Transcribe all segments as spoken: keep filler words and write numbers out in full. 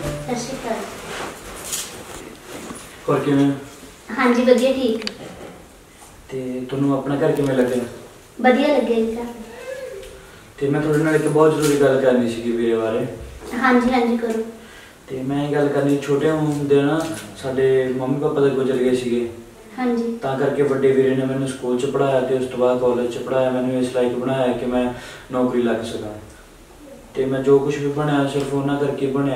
सत श्री अकाल। और किवें? हाँ जी वधिया ठीक। ते तुहानूं अपना घर किवें लग्गिया? वधिया लग्गिया जी घर। ते मैं तुहाडे नाल इक बहुत जरूरी गल करनी सीगी वीरे बारे। हाँ जी हाँ जी करो। ते मैं ये गल करनी, छोटे हुंदे ना साडे मम्मी पापा तो गुजर गए सीगे। हाँ जी। तां करके वड्डे वीरे ने मैनूं स्कूल च पढ़ाया ते उस तो बाद कॉलेज च पढ़ाया, मैनूं इस लायक बनाया कि मैं नौकरी लग सकां। ते मैं जो कुछ भी बनया सिर्फ उन्हां करके बनया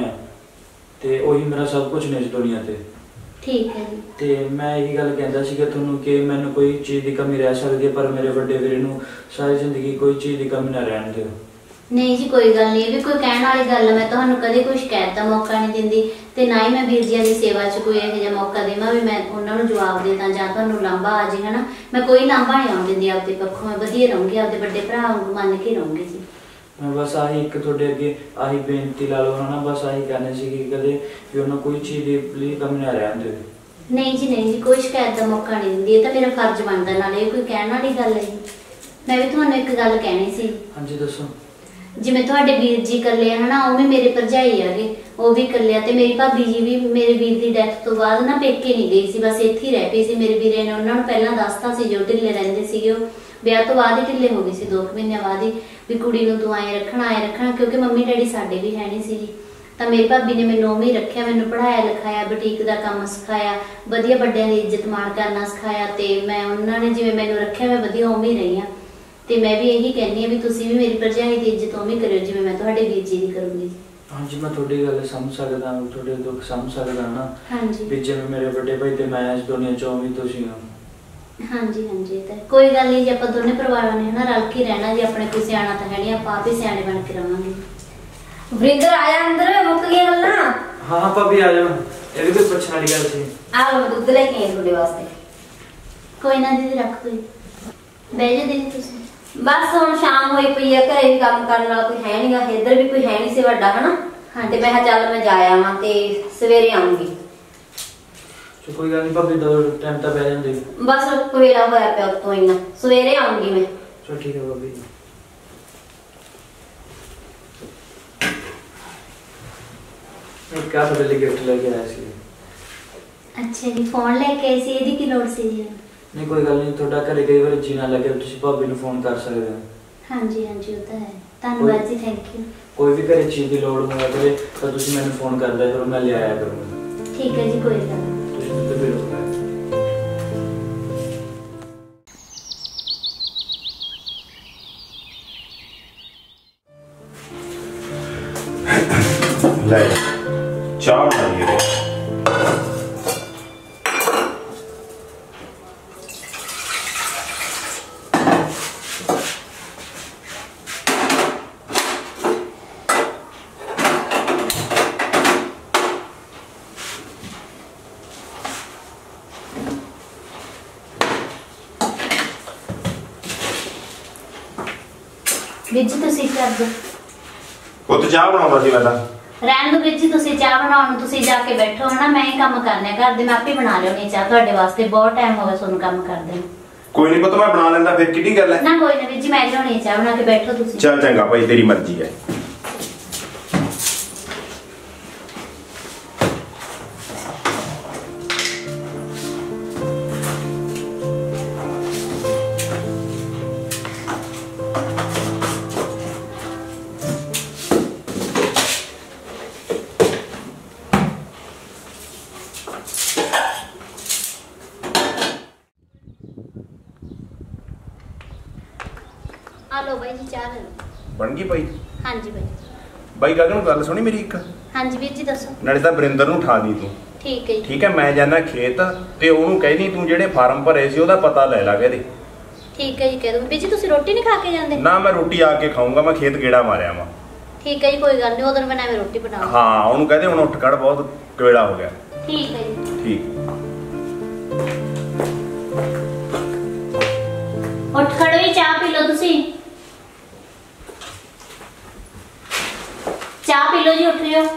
ते उही मेरा सब कुछ ने इस दुनिया ते। ठीक है जी। ते मैं यही गल कहंदा सीगा तुहानूं कि मैनूं कोई चीज़ की कमी रह सकदी है, पर मेरे वड्डे वीरे नूं सारी जिंदगी कोई चीज़ की कमी ना रहण दिओ। नहीं जी कोई गल नहीं, भी कोई कहण वाली गल है। मैं तुहानूं कदे कोई शिकायत दा मौका नहीं दिंदी ते ना ही मैं वीर जी दी सेवा च कोई इहो जिहा मौका देवां भी मैं उन्हां नूं जवाब दे दां जां तुहानूं लांभा आ जे, है ना। मैं कोई लांभा नहीं आउण दिंदी आपदे पक्षों। मैं वधिया रहूंगी, आपदे वड्डे भरा वांगू मन के रहूंगी जी। मैं बस आही एक तुहाडे अगे आही बेनती ला लो, है ना। बस आही कहने सी कि कदे भी उन्हां कोई चीज़ दी कमी ना रहण दिओ। नहीं जी नहीं जी कोई शिकायत का मौका नहीं दिंदी, तो मेरा फर्ज बनता। नाले कोई कहने वाली गल है जी। मैं भी तुहानूं एक गल कहनी सी। हाँ जी दसो। जिवें तुहाडे वीर जी कल्ले है ना, उवें मेरे भरजाई हैगे वो भी कल्ले, ते मेरी भाभी जी भी मेरे वीर की डैथ तो बाद ना पेके नहीं गई सी, बस इत्थे ही रह पई सी। मेरे वीरे ने उन्हां नूं पहलां दसता सी, जो ढिल्ले रहिंदे सीगे ब्याह तो बाद ही ढिल्ले हो गए सी, दो महीने बाद ही भी कुड़ी नूं तूं आए रखना आए रखना, क्योंकि मम्मी डैडी साडे भी है नहीं सी जी। तो मेरी भाभी ने मैनूं उवें ही रखिया, मैनूं पढ़ाया लिखाया, बुटीक का काम सिखाया, वधिया बड़ियां दी इज्जत मान करना सिखाया। ते मैं उन्हां ने जिवें मैनूं रखिया मैं वधिया उवें ही रही हाँ। ते मैं भी यही कहनी है भी तुसीं भी मेरी भरजाई की इज्जत उवें करियो जिवें मैं तुहाडे वीर जी की करूँगी। हाँ जी मैं तुहाडी गल समझ सकदा, तुहाडे दुख समझ सकदा ना। हाँ जी भी जिवें मेरे वड्डे भाई ते मैं इस दुनिया च उवें तुसीं हो। हाँ जी हाँ जी तो कोई गल नहीं जी, आपां दोने परिवारां ने ना रल के रहना जी। अपने कोई सियाणा तां है नहीं, आपां आप ही सियाणे बन के रहांगे। वरिंदर आया अंदर मुक गई गल्लां। हां हां भाभी आ जाओ, ये भी कोई पुछण वाली गल सी। आ लो दूध लेके आई तुहाडे वास्ते। कोई ना दीदी रख कोई बैठ जा दीदी तुसीं। बस हुण शाम होई पई है, घरे भी काम करन वाला कोई है नहींगा, इधर भी कोई है नहीं सी वड्डा, है ना। हां ते मैं कहा चल मैं जा आवां ते सवेरे आऊंगी। तो कोई गल नहीं भाभी, दो टाइम तक बैठ जांदे। बस कोयला होया पिया तो इना सवेरे आऊंगी मैं। चलो ठीक है भाभी। मैं क्या बदल के गिफ्ट लेके आया सी। अच्छा जी फोन लेके आई सी, ਇਹਦੀ ਕੀ ਲੋੜ ਸੀ ਜੀ? नहीं कोई गल नहीं, थोड़ा घरे कई बार जी ना लगे तुसीं भाभी नूं फोन कर सकदे हो। हाँ जी हाँ जी वो तो है, धन्यवाद जी, थैंक यू। कोई भी घरे चीज़ की लोड़ होया करे तो तुसीं मैनूं फोन कर दिया करो, मैं ले आया करूँगा। ठीक है जी कोई गल नहीं। तुसीं दुध पी लो। ले चाह बनाइए रे। ਵੀਰ ਜੀ ਤੁਸੀਂ ਕਰ ਦਿਓ। ਉਹ ਤੇ ਚਾਹ ਬਣਾਉਂਦਾ ਸੀ ਮੈਂ ਤਾਂ। ਰਹਿਣ ਦੋ ਵੀਰ ਜੀ, ਤੁਸੀਂ ਚਾਹ ਬਣਾਉਣ ਨੂੰ ਤੁਸੀਂ ਜਾ ਕੇ ਬੈਠੋ, ਹਨਾ। ਮੈਂ ਹੀ ਕੰਮ ਕਰਨੇ ਘਰ ਦੇ, ਮੈਂ ਆਪੇ ਬਣਾ ਲਿਆਉਣੀ ਚਾਹ ਤੁਹਾਡੇ ਵਾਸਤੇ। ਬਹੁਤ ਟਾਈਮ ਹੋ ਗਿਆ ਤੁਹਾਨੂੰ ਕੰਮ ਕਰਦੇ ਨੂੰ। ਕੋਈ ਨਹੀਂ ਪਤਾ, ਮੈਂ ਬਣਾ ਲੈਂਦਾ, ਫਿਰ ਕਿਹੜੀ ਗੱਲ ਹੈ। ਨਾ ਕੋਈ ਨਾ ਵੀਰ ਜੀ, ਮੈਂ ਲਿਆਉਣੀ ਚਾਹ ਬਣਾ ਕੇ, ਬੈਠੋ ਤੁਸੀਂ। ਚੱਲ ਚੰਗਾ ਭਾਈ, ਤੇਰੀ ਮਰਜ਼ੀ ਹੈ। आ लो भाई जी चाह ले लो। ਬਣ ਗਈ ਭਾਈ? हाँ जी भाई। ਬਾਈ ਗਗਨ ਗੱਲ ਸੁਣੀ ਮੇਰੀ ਇੱਕ। हाँ जी ਵੀਰ ਜੀ ਦੱਸੋ। ਨਾਲੇ ਤਾਂ ਬਰਿੰਦਰ ਨੂੰ ਉਠਾ ਦੀ ਤੂੰ। ਠੀਕ ਹੈ ਜੀ। ਠੀਕ ਹੈ, ਮੈਂ ਜਾਣਾ ਖੇਤ ਤੇ ਉਹਨੂੰ ਕਹਿਦੀ ਤੂੰ ਜਿਹੜੇ ਫਾਰਮ ਭਰੇ ਸੀ ਉਹਦਾ ਪਤਾ ਲੈ ਲਾ ਕੇ ਦੇ। ਠੀਕ ਹੈ ਜੀ ਕਹਿ ਦੂੰ। ਵੀਰ ਜੀ ਤੁਸੀਂ ਰੋਟੀ ਨਹੀਂ ਖਾ ਕੇ ਜਾਂਦੇ? ਨਾ ਮੈਂ ਰੋਟੀ ਆ ਕੇ ਖਾਊਂਗਾ, ਮੈਂ ਖੇਤ ਗੇੜਾ ਮਾਰਿਆ ਵਾ। ਠੀਕ ਹੈ ਜੀ ਕੋਈ ਗੱਲ ਨਹੀਂ, ਉਦੋਂ ਮੈਂ ਨਵੇਂ ਰੋਟੀ ਬਣਾਉਂਗਾ। ਹਾਂ ਉਹਨੂੰ ਕਹਦੇ ਹੁਣ ਉੱਠ ਖੜ, ਬਹੁਤ ਵੇਲਾ ਹੋ ਗਿਆ। ਠੀਕ ਹੈ ਜੀ। ਠੀਕ। ਉੱਠ ਖੜੋ ਜੀ, ਚਾਹ ਪੀ ਲਓ ਤੁਸੀਂ। ਚਾਹ ਪੀ ਲਓ ਜੀ, ਉੱਠ ਜਾਓ।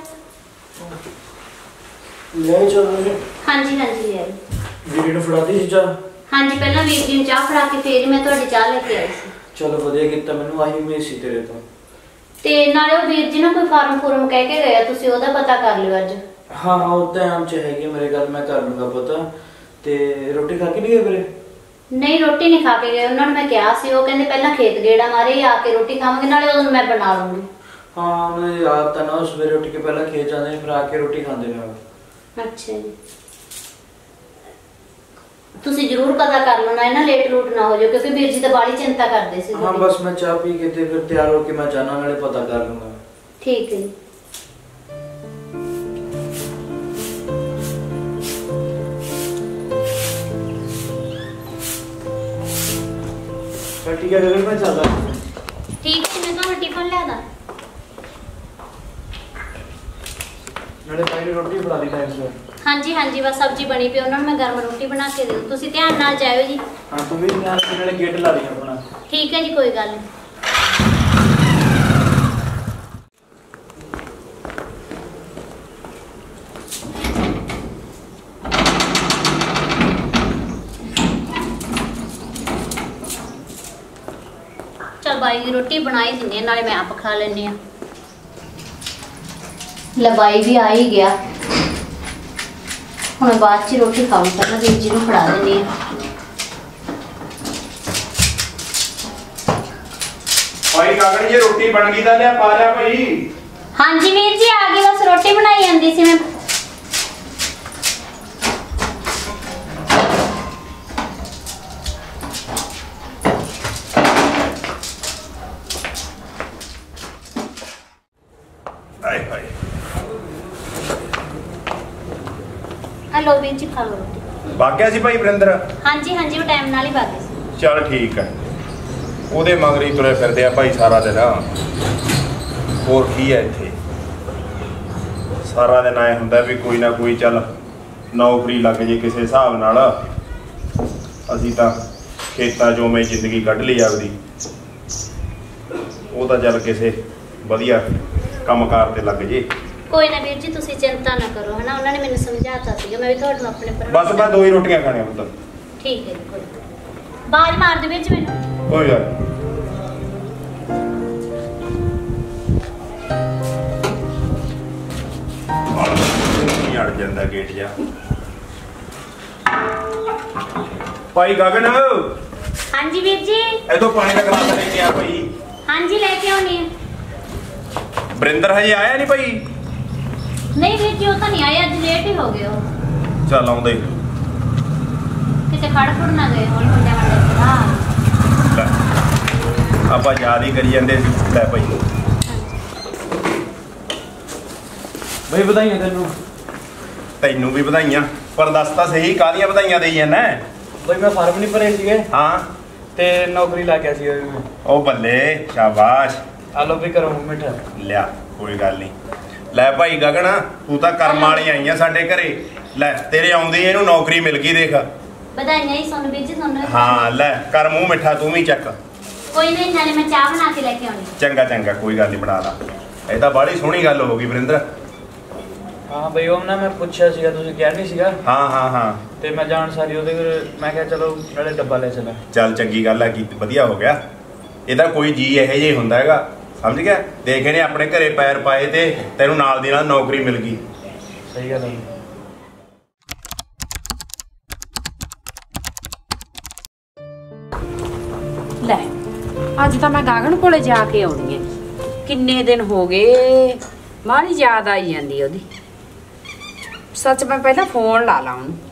ले चलो जी। हाँ जी हाँ जी यार ਵੀਰੇ ਨੂੰ ਫੜਾ ਦੀ ਚਾਹ। हाँ जी पहला ਵੀਰ ਜੀ ਨੂੰ ਚਾਹ ਫੜਾ ਕੇ ਫੇਰ ਮੈਂ ਤੁਹਾਡੀ ਚਾਹ ਲੈ ਕੇ ਆਈ ਸੀ। ਚਲੋ ਵਧੀਆ ਕੀਤਾ, ਮੈਨੂੰ ਆਹੀ ਉਮੀਦ ਸੀ ਤੇਰੇ ਤੋਂ। ਤੇ ਨਾਲੇ ਉਹ ਵੀਰ ਜੀ ਨਾ ਕੋਈ ਫਾਰਮ ਫੂਰਮ ਕਹਿ ਕੇ ਗਏ ਆ, ਤੁਸੀਂ ਉਹਦਾ ਪਤਾ ਕਰ ਲਿਓ ਅੱਜ। ਹਾਂ ਹਾਂ ਉਹ ਤਾਂ ਆਮ ਚ ਹੈਗੀ ਮੇਰੇ ਗੱਲ, ਮੈਂ ਕਰ ਲੂੰਗਾ ਪਤਾ। ਤੇ ਰੋਟੀ ਖਾ ਕੇ ਨਹੀਂ ਗਏ ਵੀਰੇ? ਨਹੀਂ ਰੋਟੀ ਨਹੀਂ ਖਾ ਕੇ ਗਏ, ਉਹਨਾਂ ਨੂੰ ਮੈਂ ਕਿਹਾ ਸੀ, ਉਹ ਕਹਿੰਦੇ ਪਹਿਲਾਂ ਖੇਤ ਗੇੜਾ ਮਾਰੇ ਆ ਕੇ ਰੋਟੀ ਖਾਵਾਂਗੇ, ਨਾਲੇ ਉਦੋਂ ਮੈਂ ਬਣਾ ਲੂੰਗੀ। ਹਾਂ ਉਹਨਾਂ ਦੀ ਆਦਤ ਹੈ ਨਾ, ਸਵੇਰੇ ਉੱਠ ਕੇ ਪਹਿਲਾਂ ਖੇਤ ਜਾਂਦੇ ਨੇ ਫਿਰ ਆ ਕੇ ਰੋਟੀ ਖਾਂਦੇ ਨੇ। ਅੱਛਾ ਜੀ, ਤੁਸੀਂ ਜ਼ਰੂਰ ਪਤਾ ਕਰ ਲਓ ਨਾ, ਇਹਨਾਂ ਲੇਟ ਲੂਟ ਨਾ ਹੋ ਜਾਓ, ਕਿਉਂਕਿ ਵੀਰ ਜੀ ਤਾਂ ਬਾਲੀ ਚਿੰਤਾ ਕਰਦੇ ਸੀ। ਹਾਂ ਬਸ ਮੈਂ ਚਾਹ ਪੀ ਕੇ ਤੇ ਫਿਰ ਤਿਆਰ ਹੋ ਕੇ ਮੈਂ ਜਾਣਾ, ਨਾਲੇ ਪਤਾ ਕਰ ਲੂੰਗਾ। ਠੀਕ ਹੈ ਜੀ। ਠੀਕ ਹੈ ਫਿਰ ਮੈਂ ਚੱਲਦਾ। ਠੀਕ ਹੈ, ਮੈਂ ਤੁਹਾਨੂੰ ਟਿਫਨ ਲਿਆ ਦਾਂ। ਨਾਲੇ ਭਾਈ ਨੂੰ ਰੋਟੀ ਬਣਾ ਦੀ ਟਾਈਮ ਸਿਰ। ਹਾਂਜੀ ਹਾਂਜੀ ਬਸ ਸਬਜ਼ੀ ਬਣੀ ਪਈ, ਉਹਨਾਂ ਨੂੰ ਮੈਂ ਗਰਮ ਰੋਟੀ ਬਣਾ ਕੇ ਦੇ ਦੂੰ, ਤੁਸੀਂ ਧਿਆਨ ਨਾਲ ਜਾਇਓ ਜੀ। ਹਾਂ ਤੂੰ ਵੀ ਧਿਆਨ ਨਾਲ, ਨਾਲੇ ਗੇਟ ਲਾ ਲਈ ਆਪਣਾ। ਠੀਕ ਹੈ ਜੀ, ਕੋਈ ਗੱਲ ਨਹੀਂ। चल बाई की रोटी बनाई दिंदी, नाले मैं आप खा लेनी आ। ले बाई भी आ ही गया, हुण बाद च रोटी खाऊं, पहले वीर जी नूं फड़ा देनी आ। भाई कागड़ जी रोटी बन गई, लिया पा लिया भाई। हाँ जी वीर जी आ गई, बस रोटी बनाई जाती सी मैं। हेलो वीर जी खा लो रोटी। भाग्या सी भाई वरिंदर? हाँ जी हाँ जी वो टाइम नाल ही भागे सी। चल ठीक है, ਉਹਦੇ ਮਗਰ ਹੀ ਤੁਰੇ ਫਿਰਦੇ ਆ ਭਾਈ ਸਾਰਾ ਦਿਨ। ਹੋਰ ਕੀ ਹੈ ਇੱਥੇ, ਸਾਰਾ ਦਿਨ ਆਏ ਹੁੰਦਾ ਵੀ ਕੋਈ ਨਾ ਕੋਈ ਚੱਲ ਨੌਕਰੀ ਲੱਗ ਜੇ ਕਿਸੇ ਹਿਸਾਬ ਨਾਲ। ਅਸੀਂ ਤਾਂ ਖੇਤਾਂ 'ਚੋਂ ਮੈਂ ਜ਼ਿੰਦਗੀ ਕੱਢ ਲਈ ਆਪਦੀ, ਉਹ ਤਾਂ ਚੱਲ ਕਿਸੇ ਵਧੀਆ ਕੰਮਕਾਰ ਤੇ ਲੱਗ ਜੇ। कोई ना वीर जी तुसी चिंता ना करो, है ना, उन्होंने मैंने समझाता सी, मैं भी थोड़ा अपने पर। बस मैं दो ही रोटियां खाने पुत्र। ठीक है कोई बाज मार दे वीर जी मैनू। कोई यार नहीं अड़ जांदा गेट जा। भाई गगन। हाँ जी वीर जी। ए तो पानी का गिलास लेके आ भाई। हाँ जी लेके आउनी है। वरिंदर हजे आया नहीं भाई? नहीं वीर जी वो तो नहीं आया, अज लेट ही हो गए हो। चल आउंदे किते खड़ खुड़ ना गए होण मुंडे वाले। हां ਆਪਾਂ ਯਾਦ ਹੀ ਕਰੀ ਜਾਂਦੇ ਸੀ। ਲੈ ਭਾਈ ਬਈ ਵਧਾਈਆਂ ਤੈਨੂੰ। ਤੈਨੂੰ ਵੀ ਵਧਾਈਆਂ, ਪਰ ਦੱਸ ਤਾਂ ਸਹੀ ਕਾਹਦੀਆਂ ਵਧਾਈਆਂ ਦੇਈ ਜਾਂਦਾ? ਬਈ ਮੈਂ ਫਾਰਮ ਨਹੀਂ ਭਰੇ ਸੀਗੇ। ਹਾਂ ਤੇ ਨੌਕਰੀ ਲੱਗ ਗਿਆ ਸੀ ਮੈਂ। ਉਹ ਬੱਲੇ ਸ਼ਾਬਾਸ਼। ਆ ਲੋ ਵੀ ਕਰੋ ਮਿੱਠਾ। ਲਿਆ ਕੋਈ ਗੱਲ ਨਹੀਂ। ਲੈ ਭਾਈ ਗਗਨ ਤੂੰ ਤਾਂ ਕਰਮ ਵਾਲੀ ਆਈ ਆ ਸਾਡੇ ਘਰੇ। ਲੈ ਤੇਰੇ ਆਉਂਦੇ ਇਹਨੂੰ ਨੌਕਰੀ ਮਿਲ ਗਈ ਦੇਖ। ਵਧਾਈਆਂ ਹੀ ਸੁਣ ਵੀਰ ਜੀ ਤੁਹਾਨੂੰ। ਹਾਂ ਲੈ ਕਰ ਮੂੰਹ ਮਿੱਠਾ ਤੂੰ ਵੀ ਚੱਕ। ਕੋਈ ਨਹੀਂ, ਨਾਲੇ ਮੈਂ ਚਾਹ ਬਣਾ ਕੇ ਲੈ ਕੇ ਆਉਣੀ। ਚੰਗਾ ਚੰਗਾ ਕੋਈ ਗੱਲ ਨਹੀਂ, ਬਣਾ ਲਾ। ਇਹ ਤਾਂ ਬਾਹਲੀ ਸੋਹਣੀ ਗੱਲ ਹੋ ਗਈ ਵਰਿੰਦਰ। ਹਾਂ ਬਈ ਉਹ ਨਾ ਮੈਂ ਪੁੱਛਿਆ ਸੀਗਾ, ਤੁਸੀਂ ਕਿਹਾ ਨਹੀਂ ਸੀਗਾ। ਹਾਂ ਹਾਂ ਹਾਂ ਤੇ ਮੈਂ ਜਾਣ ਸਾਰੀ ਉਹਦੇ ਮੈਂ ਕਿਹਾ ਚਲੋ ਨਾਲੇ ਡੱਬਾ ਲੈ ਚਲਾ। ਚੱਲ ਚੰਗੀ ਗੱਲ ਹੈ, ਕੀਤੀ ਵਧੀਆ ਹੋ ਗਿਆ। ਇਹਦਾ ਕੋਈ ਜੀ ਇਹੋ ਜਿਹਾ ਹੁੰਦਾ ਹੈਗਾ, ਸਮਝ ਗਿਆ? ਦੇਖ ਇਹਨੇ ਆਪਣੇ ਘਰੇ ਪੈਰ ਪਾਏ ਤੇ ਤੈਨੂੰ ਨਾਲ ਦੀ ਨਾਲ ਨੌਕਰੀ ਮਿਲ ਗਈ। ਸਹੀ ਗੱਲ ਹੈ। ਲੈ ਅੱਜ ਤਾਂ ਮੈਂ ਗਗਨ ਕੋਲੇ ਜਾ ਕੇ ਆਉਣੀ ਹੈ। ਕਿੰਨੇ ਦਿਨ ਹੋ ਗਏ, ਮਾੜੀ ਯਾਦ ਆਈ ਜਾਂਦੀ ਉਹਦੀ। ਸੱਚ ਮੈਂ ਪਹਿਲਾਂ ਫੋਨ ਲਾ ਲਾ ਉਹਨੂੰ।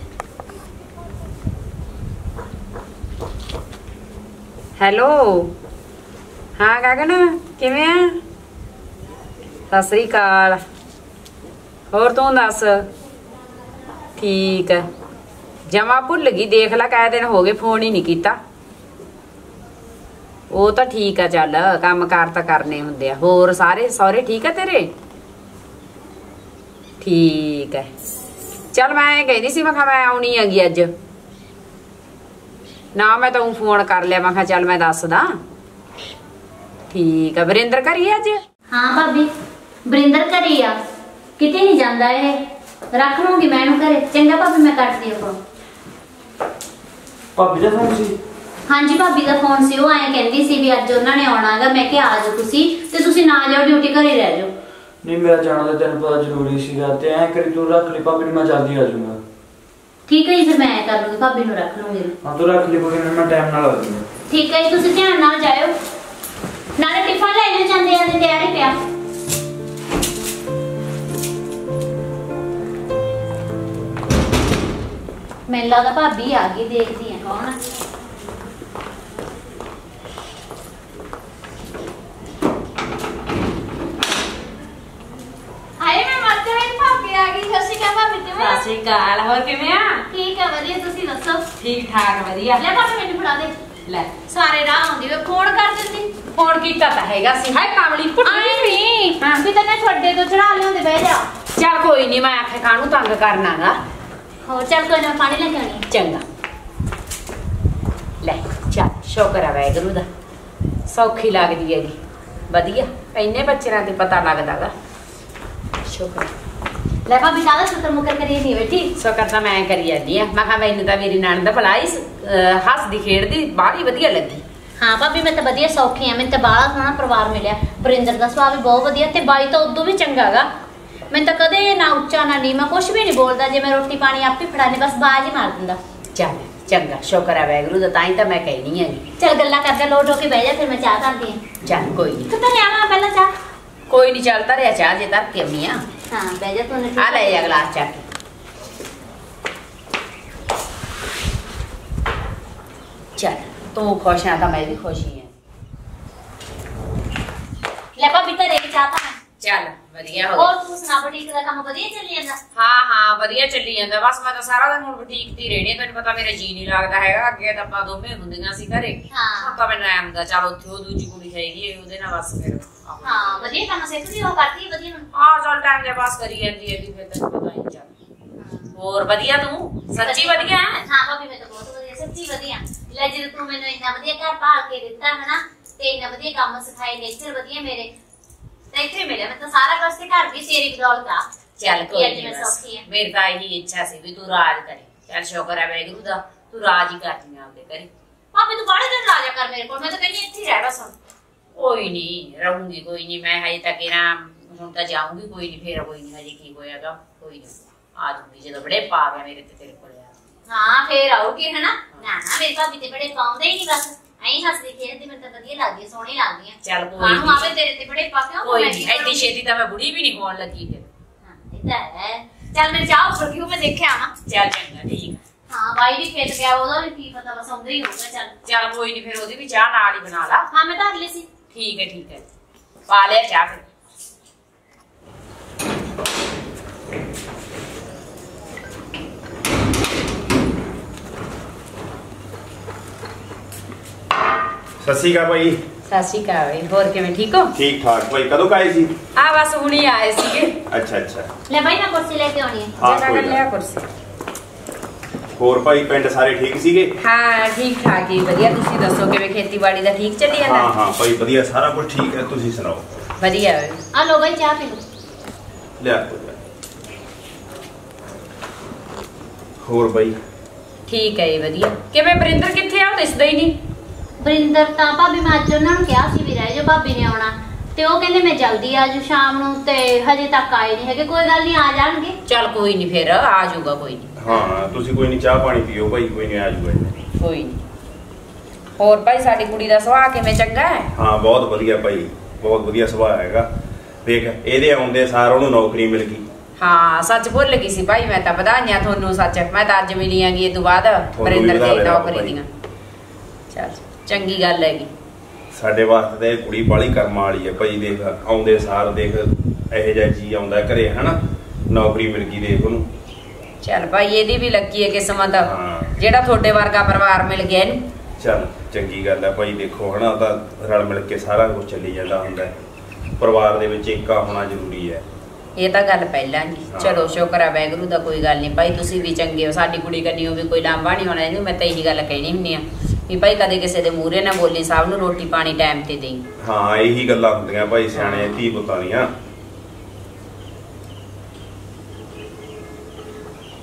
ਹੈਲੋ ਹਾਂ ਗਗਨ ਕਿਵੇਂ ਆ? ਸਤਿ ਸ੍ਰੀ ਅਕਾਲ। ਹੋਰ ਤੂੰ ਦੱਸ? ਠੀਕ ਹੈ। ਜਮਾ ਭੁੱਲ ਗਈ, ਦੇਖ ਲੈ ਕਾਹ ਦਿਨ ਹੋ ਗਏ ਫੋਨ ਹੀ ਨਹੀਂ ਕੀਤਾ। ਉਹ ਤਾਂ ਠੀਕ ਆ, ਚੱਲ ਕੰਮ ਕਾਰ ਤਾਂ ਕਰਨੇ ਹੁੰਦੇ ਆ। ਹੋਰ ਸਾਰੇ ਸਹੁਰੇ ਠੀਕ ਆ ਤੇਰੇ? ਠੀਕ ਹੈ। ਚੱਲ ਮੈਂ ਕਹਿੰਦੀ ਸੀ, ਮੈਂ ਕਿਹਾ ਮੈਂ ਆਉਣੀ ਹੈਗੀ ਅੱਜ। ਨਾ ਮੈਂ ਤਾਂ ਫੋਨ ਕਰ ਲਿਆ, ਮੈਂ ਕਿਹਾ ਚੱਲ ਮੈਂ ਦੱਸਦਾ। ਠੀਕ ਆ। ਵਰਿੰਦਰ ਘਰੀ ਅੱਜ? हाँ भाभी वरिंदर घरे आ, किते नहीं जांदा है। रख लूंगी मैं इहनूं घरे। चंगा भाभी मैं कट दिया फोन। ਭਾਬੀ ਦਾ ਫੋਨ ਸੀ? हाँ जी भाभी का फोन सी, वो आए कहंदी सी भी अज उन्होंने आना है। मैं क्या आ जाओ तुसी ते तुसी ना जाओ, ड्यूटी घरे रह जाओ। नहीं मेरा जाना तो तेन पता जरूरी सीगा ते ऐ करी तू रख ली भाभी, मैं जल्दी आ जाऊंगा। ठीक है जी, फिर मैं कर लूंगी, भाभी नु रख लूंगी। हां तो रख ली कोई नहीं, मैं टाइम नाल आ जाऊंगा। ठीक है जी, तुसी ध्यान नाल जाओ, नाले टिफिन ले ले जांदे आंदे तैयारी पिया। मैं लगा भाभी आ गई, देखती है कौन है। हाय मैं मरते हुए भाभी आ गई। ससी का भाभी किवें? ਸਤਿ ਸ਼੍ਰੀ ਅਕਾਲ, ਹੋਰ ਕਿਵੇਂ ਆ? ठीक है वधिया, तुसी दसो। ਠੀਕ ਠਾਕ ਵਧੀਆ। ले भाभी मैनू फड़ा दे। ਲੈ सारे राह आउंदी वे फोन कर दिंदी। ਫੋਨ ਕੀਤਾ ਤਾਂ ਹੈਗਾ ਸੀ। ਹਾਏ ਕਾਮਲੀ ਪੁੱਟ आए ਗਈ। नहीं हाँ। भी तन्ने छोड़े तो चढ़ा लियोंदे बह जा। ਚੱਲ ਕੋਈ ਨਹੀਂ, ਮੈਂ ਆਖੇ ਕਾਹਨੂੰ ਤੰਗ ਕਰਨਾਗਾ। हो चल कोई ना, पानी लेके आनी। ਚੰਗਾ ਲੈ ਚੱਲ, ਸ਼ੁਕਰ ਆ ਵਾਹਿਗੁਰੂ ਦਾ, ਸੌਖੀ ਲੱਗਦੀ ਹੈਗੀ ਵਧੀਆ। ਇੰਨੇ ਬੱਚਿਆਂ ਤੇ ਪਤਾ ਲੱਗਦਾਗਾ, ਸ਼ੁਕਰ। ले भाभी ज्यादा शुक्र मुकर करिए नहीं बैठी। ਸ਼ੁਕਰ ਤਾਂ ਮੈਂ ਕਰੀ ਜਾਂਦੀ ਆ। ਮੈਂ ਕਿਹਾ ਮੈਨੂੰ ਤਾਂ ਮੇਰੀ ਨਣਦ ਭਲਾਈ ਹੱਸਦੀ ਖੇਡਦੀ ਬਾਹਲੀ ਵਧੀਆ ਲੱਗੀ। हाँ भाभी मैं तो वधिया सौखी हां, मैं तो बाला सोहना परिवार मिलिया। बरिंदर दा सुभाव भी बहुत वधिया ते बाई तो उदों भी चंगागा। मैं तो कदे ना उच्चा ना नीमा कुछ भी नहीं बोलदा, जे मैं रोटी पानी आप ही फड़ाने बस बाज ही मार दिंदा। ਚੱਲ ਚੰਗਾ, ਸ਼ੁਕਰ ਆ ਵਾਹਿਗੁਰੂ ਦਾ, ਤਾਂ ਹੀ ਤਾਂ ਮੈਂ ਕਹਿਣੀ ਹੈਗੀ। चल गल्ला करके लोट होके बह जा, फिर मैं चाह करदी हां। ਚੱਲ ਕੋਈ ਨਹੀਂ, कितना लियावा पहला चाह? ਕੋਈ ਨਹੀਂ, ਚੱਲ ਧਰਿਆ ਚਾਹ ਜੇ ਧਰ ਕੇ ਆਉਣੀ ਆ। हां बह जा तूने। ਆ ਲੈ ਜਾ ਗਲਾਸ ਚੱਕ। ਚੱਲ ਤੂੰ ਖੁਸ਼ ਆ ਤਾਂ ਮੈਂ ਵੀ ਖੁਸ਼ ਹੀ ਆ। ले भाभी तेरे की चाह पा। ਚੱਲ ਵਧੀਆ ਹੋ और तू सुना बुटीक दा काम वधिया चली ਜਾਂਦਾ? ਹਾਂ ਹਾਂ ਵਧੀਆ ਚੱਲੀ ਜਾਂਦਾ। ਬਸ ਮੈਂ ਤਾਂ ਸਾਰਾ ਦਿਨ ਹੁਣ ਬੁਟੀਕ ਤੇ ਹੀ ਰਹਿਣੀ ਆ। ਤੈਨੂੰ ਪਤਾ ਮੇਰਾ ਜੀ ਨਹੀਂ ਲੱਗਦਾ ਹੈਗਾ। ਅੱਗੇ ਤਾਂ ਆਪਾਂ ਦੋਵੇਂ ਹੁੰਦੀਆਂ ਸੀ ਘਰੇ। ਹਾਂ। ਹੁਣ ਤਾਂ ਮੈਨੂੰ ਐਂ ਹੁੰਦਾ ਚੱਲ ਉੱਥੇ ਉਹ ਦੂਜੀ ਕੁੜੀ ਹੈਗੀ ਹੈ, ਉਹਦੇ ਨਾਲ ਬਸ ਫਿਰ हां वधिया काम सिखदी हो, करती वधिया ना। ਹਾਂ ਚੱਲ ਟਾਈਮ ਦੇ ਪਾਸ ਕਰੀ ਜਾਂਦੀ ਹੈ। ਫਿਰ ਤੈਨੂੰ ਪਤਾ ਹੀ ਚੱਲ। ਹੋਰ ਵਧੀਆ, ਤੂੰ ਸੱਚੀ ਵਧੀਆ ਹੈ। हां भाभी मैं तो बहुत वधिया, सच्ची वधिया। ले जे तू मैनू इतना वधिया घर पाल के दिता है ना, ते इतना वधिया काम सिखाए, नेचर वधिया मेरे ते इथे मिले। मैं तो सारा कुछ ते घर भी तेरी बदौलत आ। ਚੱਲ ਕੋਈ ਅੱਜ ਨਹੀਂ, ਮੈਂ ਬਸ ਸੌਖੀ ਹਾਂ। ਮੇਰੀ ਤਾਂ ਇਹੀ ਇੱਛਾ ਸੀ ਵੀ ਤੂੰ ਰਾਜ ਕਰੇ। ਚੱਲ ਸ਼ੁਕਰ ਹੈ ਵਾਹਿਗੁਰੂ ਦਾ, ਤੂੰ ਰਾਜ ਹੀ ਕਰਦੀ ਆ ਆਪਦੇ ਘਰੇ। ਭਾਵੇਂ ਤੂੰ ਬਾਹਲੇ ਦਿਨ ਰਾਜਾ ਕਰ ਮੇਰੇ ਕੋਲ, ਮੈਂ ਤਾਂ ਕਹਿੰਦੀ ਇੱਥੇ ਹੀ ਰਹਿ ਬਸ। ਕੋਈ ਨਹੀਂ ਰਹੂੰਗੀ, ਕੋਈ ਨਹੀਂ। ਮੈਂ ਹਜੇ ਤੱਕ ਇਹਨਾਂ ਹੁਣ ਤਾਂ ਜਾਊਂਗੀ, ਕੋਈ ਨਹੀਂ ਫੇਰ ਕੋਈ ਨਹੀਂ। ਹਜੇ ਕੀ ਹੋਇਆਗਾ, ਕੋਈ ਨਹੀਂ ਆ ਜੂਗੀ ਜਦੋਂ ਬੜੇ ਪਾ ਗਿਆ ਮੇਰੇ ਤੇ ਤੇਰੇ ਕੋਲ ਆ। ਹਾਂ ਫੇਰ ਆਉਗੀ ਹੈ ਨਾ। ਨਾ ਨਾ ਮੇਰੀ ਭਾਬੀ ਤੇ ਬੜੇ ਪਾਉਂਦੇ ਹੀ ਨਹੀਂ, ਬਸ ਐਂ ਹੱਸਦੀ ਖੇਡਦੀ ਮੈਨੂੰ ਤਾਂ ਵਧੀਆ ਲੱਗਦੀ, ਸੋਹਣੀ ਲੱਗਦੀ ਆ। ਚੱਲ ਕੋਈ ਕਾਹਨੂੰ ਆਵੇ ਨਹੀਂ, ਤੇਰੇ ਤੇ ਬੜੇ ਪਾ ਕਿਉਂ? ਕੋਈ ਨਹੀਂ। ਐਡੀ ਛੇਤੀ ਤਾਂ ਮੈਂ ਬੁੜੀ ਵੀ ਨਹੀਂ ਹੋਣ ਲੱਗੀ ਫਿਰ। ਹਾਂ ਇਹ ਤਾਂ ਹੈ। ਚੱਲ ਮੈਂ ਚਾਹ ਉੱਪਰ ਕਿਉਂ ਮੈਂ ਦੇਖਿਆ ਆਵਾਂ। ਚੱਲ ਚੰਗਾ, ਠੀਕ ਆ। ਹਾਂ ਬਾਈ ਵੀ ਖੇਤ ਗਿਆ, ਉਹਦਾ ਵੀ ਕੀ ਪਤਾ, ਬਸ ਆਉਂਦਾ ਹੀ ਹੋਊਗਾ। ਚੱਲ ਚੱਲ ਕੋਈ ਨਹੀਂ, ਫਿਰ ਉਹਦੀ ਵੀ ਚਾਹ ਨਾਲ ਹੀ ਬਣਾ ਲਾ। ਹਾਂ ਮੈਂ ਧਰ ਲਈ ਸੀ। ਠੀਕ ਹੈ ਠੀਕ ਹੈ, ਪਾ ਲਿਆ ਚਾਹ ਫਿਰ। ਸਤਿ ਸ਼੍ਰੀ ਅਕਾਲ ਭਾਈ। ਸਤਿ ਸ਼੍ਰੀ ਅਕਾਲ ਬਈ, ਹੋਰ ਕਿਵੇਂ, ਠੀਕ ਹੋ? ਠੀਕ ਠਾਕ ਭਾਈ। ਕਦੋਂ ਕਾਏ ਸੀ? ਆ ਬਸ ਹੁਣੀ ਆਏ ਸੀਗੇ। ਅੱਛਾ ਅੱਛਾ। ਲੈ ਬਾਈ ਮੈਂ ਕੁਰਸੀ ਲੈ ਕੇ ਆਉਣੀ ਹੈ। ਹਾਂ, ਜਰਾ ਕੋਈ ਕਰ ਗੱਲ। ਲਿਆ ਕੁਰਸੀ। ਹੋਰ ਭਾਈ ਪਿੰਡ ਸਾਰੇ ਠੀਕ ਸੀਗੇ? ਹਾਂ ਠੀਕ ਠਾਕ ਹੀ ਵਧੀਆ। ਤੁਸੀਂ ਦੱਸੋ ਕਿਵੇਂ, ਖੇਤੀਬਾੜੀ ਦਾ ਠੀਕ ਚੱਲੀ ਜਾਂਦਾ? ਹਾਂ ਹਾਂ ਭਾਈ ਵਧੀਆ, ਸਾਰਾ ਕੁਝ ਠੀਕ ਹੈ। ਤੁਸੀਂ ਸੁਣਾਓ? ਵਧੀਆ ਬਈ। ਆ ਲੋ ਬਾਈ ਚਾਹ ਪੀ ਲਓ। ਲਿਆ। ਹੋਰ ਭਾਈ? ਠੀਕ ਹੈ ਜੀ ਵਧੀਆ। ਕਿਵੇਂ ਬਰਿੰਦਰ ਕਿੱਥੇ ਆ? ਉਹ ਦਿਸਦਾ ਹੀ ਨਹੀਂ। ਬਰਿੰਦਰ ਤਾਂ ਭਾਬੀ ਮੈਂ ਅੱਜ ਉਹਨਾਂ ਨੂੰ ਕਿਹਾ ਸੀ ਵੀ ਰਹਿ ਜਾ, ਭਾਬੀ ਨੇ ਆਉਣਾ ਤੇ ਉਹ ਕਹਿੰਦੇ ਮੈਂ ਜਲਦੀ ਆ ਜੂ ਸ਼ਾਮ ਨੂੰ, ਤੇ ਹਜੇ ਤੱਕ ਆਏ ਨਹੀਂ ਹੈਗੇ। ਕੋਈ ਗੱਲ ਨਹੀਂ, ਆ ਜਾਣਗੇ। ਚੱਲ ਕੋਈ ਨਹੀਂ, ਫਿਰ ਆ ਜਾਊਗਾ ਕੋਈ ਨਹੀਂ। ਹਾਂ ਤੁਸੀਂ ਕੋਈ ਨਹੀਂ, ਚਾਹ ਪਾਣੀ ਪੀਓ ਭਾਈ, ਕੋਈ ਨਹੀਂ ਆ ਜਾਊਗਾ। ਕੋਈ ਨਹੀਂ। ਹੋਰ ਭਾਈ ਸਾਡੀ ਕੁੜੀ ਦਾ ਸੁਭਾਅ ਕਿਵੇਂ, ਚੰਗਾ ਹੈ? ਹਾਂ ਬਹੁਤ ਵਧੀਆ ਭਾਈ, ਬਹੁਤ ਵਧੀਆ ਸੁਭਾਅ ਹੈਗਾ। ਦੇਖ ਇਹਦੇ ਆਉਂਦੇ ਸਾਰ ਉਹਨੂੰ ਨੌਕਰੀ ਮਿਲ ਗਈ। ਹਾਂ ਸੱਚ ਭੁੱਲ ਗਈ ਸੀ ਭਾਈ, ਮੈਂ ਤਾਂ ਵਧਾਈਆਂ ਤੁਹਾਨੂੰ। ਸੱਚ ਮੈਂ ਤਾਂ ਅੱਜ ਮਿਲੀ ਆਂਗੀ ਇਹ ਤੋਂ ਬਾਅਦ ਤੁਹਾਨੂੰ ਬਰਿੰਦਰ ਵੀ ਦੀ ਵਧਾਈਆਂ ਨੌਕਰੀ ਭਾਈ। ਦੀਆਂ। ਚੱਲ ਚੰਗੀ ਗੱਲ ਹੈਗੀ। ਸਾਡੇ ਵਾਸਤੇ ਤਾਂ ਇਹ ਕੁੜੀ ਬਾਲੀ ਕਰਮ ਵਾਲੀ ਹੈ ਭਾਈ। ਦੇਖ ਆਉਂਦੇ ਸਾਰ ਦੇਖ ਇਹੋ ਜਿਹਾ ਜੀ ਆਉਂਦਾ ਘਰੇ, ਹਨਾ ਨੌਕਰੀ ਮਿਲ ਗਈ ਦੇਖ ਉਹਨੂੰ। ਚੱਲ ਭਾਈ ਇਹਦੀ ਵੀ ਲੱਗੀ ਹੈ ਕਿਸਮਤ, ਹਾਂ। ਜਿਹੜਾ ਤੁਹਾਡੇ ਵਰਗਾ ਪਰਿਵਾਰ ਮਿਲ ਗਿਆ ਇਹਨੂੰ। ਚੱਲ ਚੰਗੀ ਗੱਲ ਹੈ ਭਾਈ। ਦੇਖੋ ਹਨਾ ਤਾਂ ਰਲ ਮਿਲ ਕੇ ਸਾਰਾ ਕੁਝ ਚੱਲੀ ਜਾਂਦਾ ਹੁੰਦਾ। ਪਰਿਵਾਰ ਦੇ ਵਿੱਚ ਏਕਾ ਹੋਣਾ ਜ਼ਰੂਰੀ ਹੈ। ਇਹ ਤਾਂ ਗੱਲ ਪਹਿਲਾਂ ਜੀ। ਹਾਂ। ਚਲੋ ਸ਼ੁਕਰ ਹੈ ਵਾਹਿਗੁਰੂ ਦਾ, ਕੋਈ ਗੱਲ ਨਹੀਂ ਭਾਈ। ਤੁਸੀਂ ਵੀ ਚੰਗੇ ਹੋ, ਸਾਡੀ ਕੁੜੀ ਕੰਨੀ ਵੀ ਕੋਈ ਲਾਂਭਾ ਨਹੀਂ ਹੋਣਾ ਇਹਨੂੰ। ਮੈਂ ਤਾਂ ਇਹੀ ਗੱਲ ਕਹਿਣੀ ਹੁੰਦੀ ਆ ਵੀ ਭਾਈ ਕਦੇ ਕਿਸੇ ਦੇ ਮੂਹਰੇ ਨਾ ਬੋਲੀ, ਸਭ ਨੂੰ ਰੋਟੀ ਪਾਣੀ ਟਾਈਮ ਤੇ ਦੇਈ। ਹਾਂ ਇਹੀ ਗੱਲਾਂ ਹੁੰਦੀਆਂ ਭਾਈ ਸਿਆਣੇ ਧੀ ਪੁੱਤਾਂ ਦੀਆਂ।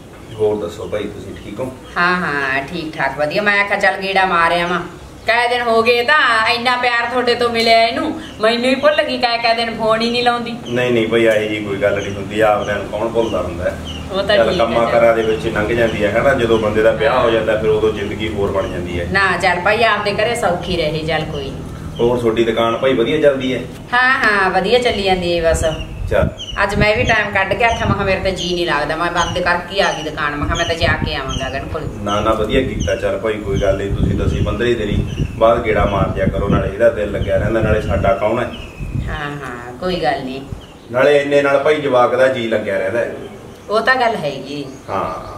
ਹੋਰ ਦੱਸੋ ਭਾਈ ਤੁਸੀਂ ਠੀਕ ਹੋ? ਹਾਂ ਹਾਂ ਠੀਕ ਠਾਕ ਵਧੀਆ। ਮੈਂ ਆਖਿਆ ਚੱਲ ਗੇੜਾ ਮਾਰਿਆ ਵਾਂ, ਕਈ ਦਿਨ ਹੋ ਗਏ ਤਾਂ ਇੰਨਾ ਪਿਆਰ ਤੁਹਾਡੇ ਤੋਂ ਮਿਲਿਆ ਇਹਨੂੰ, ਮੈਨੂੰ ਹੀ ਭੁੱਲ ਗਈ ਕਈ ਕਈ ਦਿਨ ਫੋਨ ਹੀ ਨਹੀਂ ਲਾਉਂਦੀ। ਨਹੀਂ ਨਹੀਂ ਭਾਈ ਆਹੀ ਜੀ ਕੋਈ ਗੱਲ ਨਹੀਂ ਹੁੰਦੀ, ਆਪਦਿਆਂ ਨੂੰ ਕੌਣ ਭੁੱਲਦਾ ਹੁੰਦਾ ਹੈ। ਉਹ ਤਾਂ ਚੱਲ ਠੀਕ ਕੰਮਾਂ ਹੈ। ਕਾਰਾਂ ਦੇ ਵਿੱਚ ਲੰਘ ਜਾਂਦੀ ਹੈ ਹਨਾ, ਜਦੋਂ ਬੰਦੇ ਦਾ ਵਿਆਹ ਹੋ ਜਾਂਦਾ ਫਿਰ ਉਦੋਂ ਜ਼ਿੰਦਗੀ ਹੋਰ ਬਣ ਜਾਂਦੀ ਹੈ। ਨਾ ਚੱਲ ਭਾਈ ਆਪਦੇ ਘਰੇ ਸੌਖੀ ਰਹੇ, ਚੱਲ ਕੋਈ ਨੀ। ਹੋਰ ਤੁਹਾਡੀ ਦੁਕਾਨ ਭਾਈ ਵਧੀਆ ਚੱਲਦੀ ਹੈ? ਹਾਂ ਹਾਂ ਵਧੀਆ ਚੱਲੀ ਜਾਂਦੀ ਹੈ ਬਸ। ਚੱਲ ਅੱਜ ਮੈਂ ਵੀ ਟਾਈਮ ਕੱਢ ਕੇ ਆਖਿਆ, ਮੈਂ ਕਿਹਾ ਮੇਰੇ ਤਾਂ ਜੀ ਨਹੀਂ ਲੱਗਦਾ, ਮੈਂ ਬੰਦ ਕਰਕੇ ਆ ਗਈ ਦੁਕਾਨ। ਮੈਂ ਕਿਹਾ ਮੈਂ ਤਾਂ ਜਾ ਕੇ ਆਵਾਂਗਾ ਗਗਨ ਕੋਲ। ਨਾ ਨਾ ਵਧੀਆ ਕੀਤਾ। ਚੱਲ ਭਾਈ ਕੋਈ ਗੱਲ ਨਹੀਂ, ਤੁਸੀਂ ਦਸੀਂ ਪੰਦਰੀ ਦਿਨੀ ਬਾਅਦ ਗੇੜਾ ਮਾਰ ਦਿਆ ਕਰੋ, ਨਾਲੇ ਇਹਦਾ ਦਿਲ ਲੱਗਿਆ ਰਹਿੰਦਾ, ਨਾਲੇ ਸਾਡਾ ਕੌਣ ਹੈ। ਹਾਂ ਹਾਂ ਕੋਈ ਗੱਲ ਨਹੀਂ, ਨਾਲੇ ਇੰਨੇ ਨਾਲ ਭਾਈ ਜਵਾਕ ਦਾ ਜੀ ਲੱਗਿਆ ਰਹਿੰਦਾ ਹੈ। ਉਹ ਤਾਂ ਗੱਲ ਹੈਗੀ। ਹਾਂ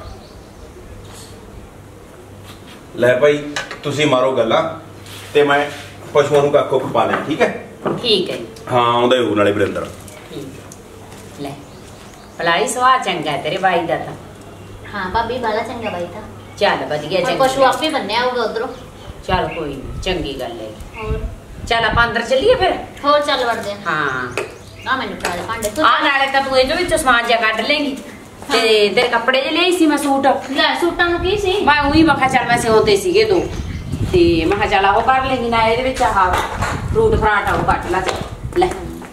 ਲੈ ਭਾਈ ਤੁਸੀਂ ਮਾਰੋ ਗੱਲਾਂ ਤੇ ਮੈਂ ਪਸ਼ੂਆਂ ਨੂੰ ਕੱਖੋ ਪਾ ਲਿਆ, ਠੀਕ ਹੈ? ਠੀਕ ਹੈ ਜੀ। ਹਾਂ ਆਉਂਦਾ ਹੀ ਨਾਲੇ ਵਰਿੰਦਰ। ਠੀਕ ਲੈ ਭਲਾਈ ਸੁਭਾਅ ਚੰਗਾ ਹੈ ਤੇਰੇ ਬਾਈ ਦਾ ਤਾਂ। ਹਾਂ ਭਾਬੀ ਬਾਲਾ ਚੰਗਾ ਬਾਈ ਤਾਂ। ਚੱਲ ਵਧੀਆ ਹੁਣ ਚੰਗੀ ਪਸ਼ੂ ਗੱਲ। ਆਪੇ ਬੰਨਿਆ ਹੋਊਗਾ ਉਧਰੋਂ। ਚੱਲ ਕੋਈ ਨੀ, ਚੰਗੀ ਗੱਲ ਹੈ। ਹੋਰ ਚੱਲ ਆਪਾਂ ਅੰਦਰ ਚੱਲੀਏ ਫਿਰ। ਹੋਰ ਚੱਲ ਵੜਦੇ ਆ। ਹਾਂ ਆ ਮੈਨੂੰ ਫੜਾ ਦੇ ਭਾਂਡੇ ਤੂੰ। ਆ ਨਾਲੇ ਤਾਂ ਤੂੰ ਇਹਦੇ ਵਿੱਚੋਂ ਸਮਾਨ ਜਿਹਾ ਕੱਢ ਲੇਂਗੀ ਤੇ ਤੇਰੇ ਕੱਪੜੇ ਜਿਹੇ ਲਈ ਸੀ ਮੈਂ ਸੂਟ। ਲੈ ਸੂਟਾਂ ਨੂੰ ਕੀ ਸੀ? ਮੈਂ ਉਹੀ ਮੈਂ ਕਿਹਾ ਚੱਲ ਮੈਂ ਸਿਉਂਤੇ ਸੀਗੇ ਦੋ, ਤੇ ਮੈਂ ਕਿਹਾ ਚੱਲ ਉਹ ਕਰ ਲੇਂਗੀ ਨਾ, ਇਹਦੇ ਵਿੱਚ ਆਹ ਫਰੂਟ ਫਰਾਟ ਆਉ ਕੱਟ ਲਾ। ਲੈ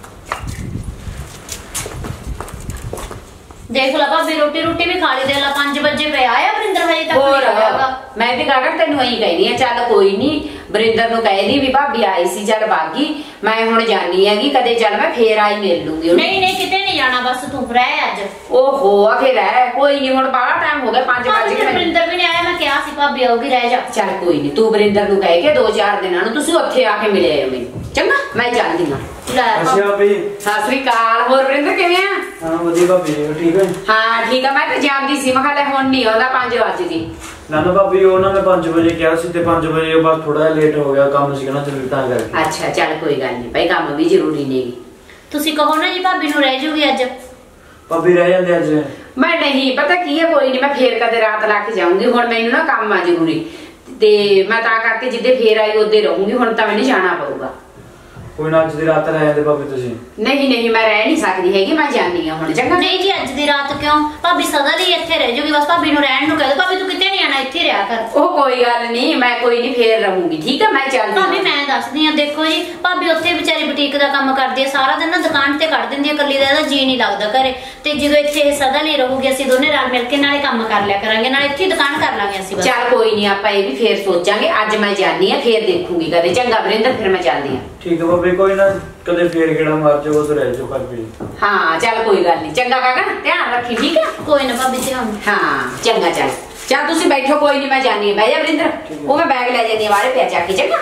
ਦੇਖ ਲਾ ਭਾਬੀ ਰੋਟੀ ਰੋਟੀ ਵੀ ਖਾ ਲਈ, ਦੇ ਲਾ ਪੰਜ ਵਜੇ ਪਿਆ ਆ ਵਰਿੰਦਰ ਹਜੇ ਤੱਕ ਹੋਰ ਨਹੀਂ ਆਇਆਗਾ। ਮੈਂ ਵੀ ਗਗਨ ਤੈਨੂੰ ਇਹੀ ਕਹਿਨੀ ਆ, ਚੱਲ ਕੋਈ ਨਹੀਂ ਵਰਿੰਦਰ ਨੂੰ ਕਹਿ ਦੀ ਵੀ ਭਾਬੀ ਆਈ ਸੀ, ਚੱਲ ਬਾਗੀ ਮੈਂ ਹੁਣ ਜਾਣੀ ਹੈਗੀ, ਕਦੇ ਚੱਲ ਮੈਂ ਫੇਰ ਆਈ ਮਿਲ ਲੂੰਗੀ ਉਹਨੂੰ। ਨਹੀਂ ਨਹੀਂ ਕਿਤੇ ਨਹੀਂ ਜਾਣਾ, ਬਸ ਤੂੰ ਰਹਿ ਅੱਜ। ਓਹੋ ਆ ਫੇਰ ਹੈ ਕੋਈ ਨਹੀਂ, ਹੁਣ ਬਾਹਲਾ ਟਾਈਮ ਹੋ ਗਿਆ, ਪੰਜ ਵਜੇ ਗਏ। ਵਰਿੰਦਰ ਵੀ ਨਹੀਂ ਆਇਆ, ਮੈਂ ਕਿਹਾ ਸੀ ਭਾਬੀ ਆਉਗੀ, ਰਹਿ ਜਾ। ਚੱਲ ਕੋਈ ਨਹੀਂ, ਤੂੰ ਵਰਿੰਦਰ ਨੂੰ ਕਹਿ ਕੇ ਦੋ ਚਾਰ ਦਿਨਾਂ ਨੂੰ ਤੁਸੀਂ ਉੱਥੇ ਆ ਕੇ ਮਿਲੇ ਮੈਨੂੰ, ਚੰਗਾ? ਮੈਂ ਜਾਂਦੀ ਹਾਂ। ਲੈ ਅੱਛਾ ਭਾਬੀ। ਸਤਿ ਸ੍ਰੀ ਅਕਾਲ। ਹੋਰ ਵਰਿੰਦਰ ਕਿਵੇਂ ਆ? ਹਾਂ ਵਧੀਆ ਭਾਬੀ ਜੀ, ਠੀਕ ਹੈ? ਹਾਂ ਠੀਕ ਆ, ਮੈਂ ਤਾਂ ਜਾਂਦੀ ਸੀ, ਮੈਂ ਕਿਹਾ ਲੈ ਹੁਣ ਨਹੀਂ ਆਉਂਦਾ, ਪੰਜ ਵਜੇ ਦੀ। ਨਾ ਨਾ ਭਾਬੀ ਉਹ ਨਾ ਮੈਂ ਪੰਜ ਵਜੇ ਕਿਹਾ ਸੀ ਤੇ ਪੰਜ ਵਜੇ ਬਸ ਥੋੜਾ ਜਿਹਾ ਲੇਟ ਹੋ ਗਿਆ, ਕੰਮ ਸੀ ਨਾ ਜ਼ਰੂਰੀ ਤਾਂ ਕਰਕੇ। ਅੱਛਾ ਚੱਲ ਕੋਈ ਗੱਲ ਨਹੀਂ ਭਾਈ, ਕੰਮ ਵੀ ਜ਼ਰੂਰੀ ਨੇਗੀ। ਤੁਸੀਂ ਕਹੋ ਨਾ ਜੀ ਭਾਬੀ ਨੂੰ ਰਹਿ ਜੂਗੀ ਅੱਜ। ਭਾਬੀ ਰਹਿ ਜਾਂਦੇ ਅੱਜ। ਮੈਂ ਨਹੀਂ ਪਤਾ ਕੀ ਹੈ, ਕੋਈ ਨਹੀਂ ਮੈਂ ਫੇਰ ਕਦੇ ਰਾਤ ਲਾ ਕੇ ਜਾਊਂਗੀ, ਹੁਣ ਮੈਨੂੰ ਨਾ ਕੰਮ ਆ ਜ਼ਰੂਰੀ, ਤੇ ਮੈਂ ਤਾਂ ਕਰਕੇ ਜਿੱਦੇ ਫੇਰ ਆਈ ਉਹਦੇ ਰਹੂੰਗੀ, ਹੁਣ ਤਾਂ ਮੈਨੂੰ ਜਾਣਾ ਪਊਗਾ। ਕੋਈ ਨਾ ਅੱਜ ਦੀ ਰਾਤ ਰਹਿ ਜਾਂਦੇ ਭਾਬੀ ਤੁਸੀਂ। ਨਹੀਂ ਨਹੀਂ ਮੈਂ ਰਹਿ ਨਹੀਂ ਸਕਦੀ ਹੈਗੀ, ਮੈਂ ਜਾਣੀ ਆ ਹੁਣ, ਚੰਗਾ? ਨਹੀਂ ਜੀ ਅੱਜ ਦੀ ਰਾਤ ਕਿਉਂ, ਭਾਬੀ ਸਦਾ ਲਈ ਇੱਥੇ ਰਹਿ ਜੂਗੀ, ਬਸ ਭਾਬੀ ਨੂੰ ਰਹਿਣ ਨੂੰ ਕਹਿ ਦੋ, ਭਾਬੀ ਤੂੰ ਕਿਤੇ ਨਹੀਂ ਆਣਾ, ਇੱਥੇ ਰਿਹਾ ਕਰ। ਉਹ ਕੋਈ ਗੱਲ ਨਹੀਂ, ਮੈਂ ਕੋਈ ਨਹੀਂ ਫੇਰ ਰਹੂੰਗੀ, ਠੀਕ ਹੈ? ਮੈਂ ਚੱਲਦੀ ਭਾਬੀ ਮੈਂ ਦੱਸਦੀ ਆ, ਦੇਖੋ ਜੀ ਭਾਬੀ ਉੱਥੇ ਵਿਚਾਰੀ ਬੁਟੀਕ ਦਾ ਕੰਮ ਕਰਦੀ ਆ, ਸਾਰਾ ਦਿਨ ਨਾ ਦੁਕਾਨ ਤੇ ਕੱਢ ਦਿੰਦੀ ਆ, ਇਕੱਲੀ ਦਾ ਇਹਦਾ ਜੀ ਨਹੀਂ ਲੱਗਦਾ ਘਰੇ, ਤੇ ਜਦੋਂ ਇੱਥੇ ਇਹ ਸਦਾ ਲਈ ਰਹੂਗੀ ਅਸੀਂ ਦੋਨੇ ਰਲ ਮਿਲ ਕੇ ਨਾਲੇ ਕੰਮ ਕਰ ਲਿਆ ਕਰਾਂਗੇ, ਨਾਲੇ ਇੱਥੇ ਦੁਕਾਨ ਕਰ ਲਾਂਗੇ ਅਸੀਂ ਬਸ। ਚੱਲ ਕੋਈ ਨਹੀਂ, ਆਪਾਂ ਇਹ ਵੀ ਫੇਰ ਸੋਚਾਂਗੇ, ਅੱਜ ਮੈਂ ਜਾਣੀ ਆ ਫੇਰ ਦੇਖੂੰਗੀ ਕਦੇ, ਚੰਗਾ ਵਰਿੰਦਰ? ਫਿਰ ਮੈਂ ਚੱਲਦੀ ਆ। ਠੀਕ ਹੈ ਭਾਬੀ, ਕੋਈ ਨਾ ਕਦੇ ਫੇਰ ਕਿਹੜਾ ਮਾਰ ਜਾਓ, ਉਹ ਰਹਿ ਜਾਓ ਭਾਬੀ। ਹਾਂ ਚੱਲ ਕੋਈ ਗੱਲ ਨਹੀਂ, ਚੰਗਾ ਕਾਕਾ ਧਿਆਨ ਰੱਖੀ, ਠੀਕ ਹੈ? ਕੋਈ ਨਾ ਭਾਬੀ ਧਿਆਨ। ਹਾਂ ਚੰਗਾ, ਚੱਲ ਚੱਲ ਤੁਸੀਂ ਬੈਠੋ, ਕੋਈ ਨਹੀਂ ਮੈਂ ਜਾਣੀ ਆ। ਬਹਿ ਜਾ ਵਰਿੰਦਰ, ਉਹ ਮੈਂ ਬੈਗ ਲੈ ਜਾਂਦੀ ਆ ਬਾਹਰੇ ਪਿਆ ਚੱਕ ਕੇ, ਚੰਗਾ?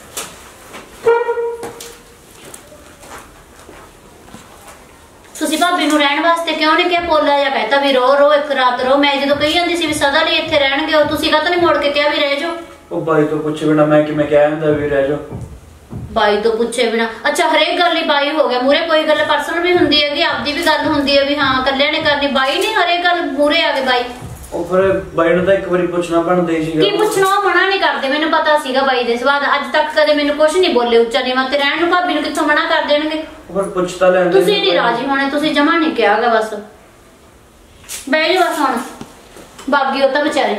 ਤੁਸੀਂ ਭਾਬੀ ਨੂੰ ਰਹਿਣ ਵਾਸਤੇ ਕਿਉਂ ਨਹੀਂ ਕਿਹਾ? ਪੋਲਾ ਜਾਂ ਕਹਿਤਾ ਵੀ ਰੋ ਰੋ ਇੱਕ ਰਾਤ ਰੋ, ਮੈਂ ਜਦੋਂ ਕਹੀ ਜਾਂਦੀ ਸੀ ਵੀ ਸਦਾ ਲਈ ਇੱਥੇ ਰਹਿਣਗੇ, ਉਹ ਤੁਸੀਂ ਕਾਹਤੋਂ ਨਹੀਂ ਮੋੜ ਕੇ ਕਿਹਾ ਵੀ ਰਹਿ ਜਾਓ? ਉਹ ਬਾਈ ਤੋਂ ਪੁੱਛੇ ਬਿਨਾ ਮੈਂ ਕਿਵੇਂ ਕਹਿ ਹੁੰਦਾ ਵੀ ਰਹਿ ਜਾਓ? ਬਾਈ ਤੋਂ ਪੁੱਛੇ ਬਿਨਾ? ਅੱਛਾ ਹਰੇਕ ਗੱਲ ਹੀ ਬਾਈ ਹੋ ਗਿਆ ਮੂਰੇ, ਕੋਈ ਗੱਲ ਪਰਸਨਲ ਵੀ ਹੁੰਦੀ ਹੈਗੀ, ਆਪਦੀ ਵੀ ਗੱਲ ਹੁੰਦੀ ਹੈ ਵੀ ਹਾਂ ਇਕੱਲਿਆਂ ਨੇ ਕਰਨੀ, ਬਾਈ ਨਹੀਂ ਹਰੇਕ ਗੱਲ ਮੂਰੇ ਆ ਗਏ ਬਾਈ। ਉਹ ਫਿਰ ਬਾਈ ਨੂੰ ਤਾਂ ਇੱਕ ਵਾਰੀ ਪੁੱਛਣਾ ਬਣਦਾ ਹੀ ਸੀਗਾ। ਕੀ ਪੁੱਛਣਾ, ਉਹ ਮਨਾ ਨਹੀਂ ਕਰਦੇ, ਮੈਨੂੰ ਪਤਾ ਸੀਗਾ ਬਾਈ ਦੇ ਸੁਭਾਅ ਦਾ, ਅੱਜ ਤੱਕ ਕਦੇ ਮੈਨੂੰ ਕੁਝ ਨਹੀਂ ਬੋਲੇ ਉੱਚਾ ਨੀਵਾਂ, ਤੇ ਰਹਿਣ ਨੂੰ ਭਾਬੀ ਨੂੰ ਕਿੱਥੋਂ ਮਨਾ ਕਰ ਦੇਣਗੇ? ਉਹ ਫਿਰ ਪੁੱਛ ਤਾਂ ਲੈਂਦੇ। ਤੁਸੀਂ ਨਹੀਂ ਰਾਜੀ ਹੋਣੇ, ਤੁਸੀਂ ਜਮਾ ਨਹੀਂ ਕਿਹਾਗਾ, ਬਸ ਬਹਿ ਜਾ ਬਸ ਹੁਣ, ਬਾਗੀ ਉਹ ਤਾਂ ਵਿਚਾਰੇ।